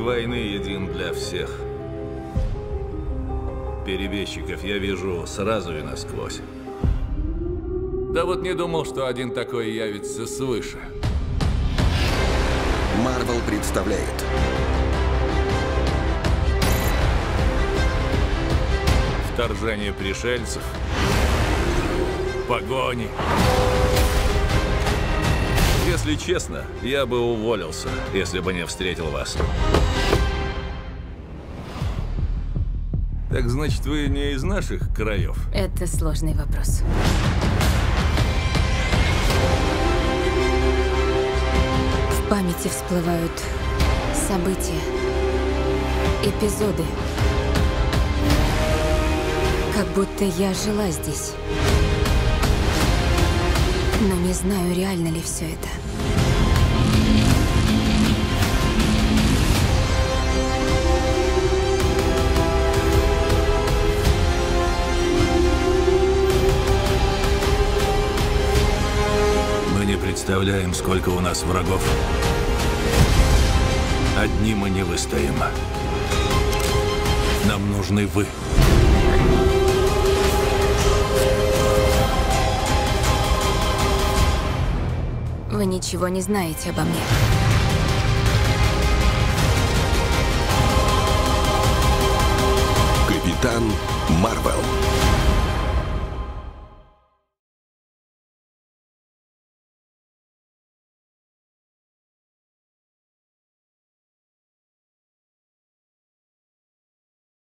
войны един для всех. Перебежчиков я вижу сразу и насквозь. Да вот не думал, что один такой явится свыше. Marvel представляет Вторжение пришельцев, погони. Если честно, я бы уволился, если бы не встретил вас. Так значит, вы не из наших краев? Это сложный вопрос. В памяти всплывают события, эпизоды. Как будто я жила здесь. Но не знаю, реально ли все это. Мы не представляем, сколько у нас врагов. Одни мы не выстоим. Нам нужны вы. Вы ничего не знаете обо мне. Капитан Марвел.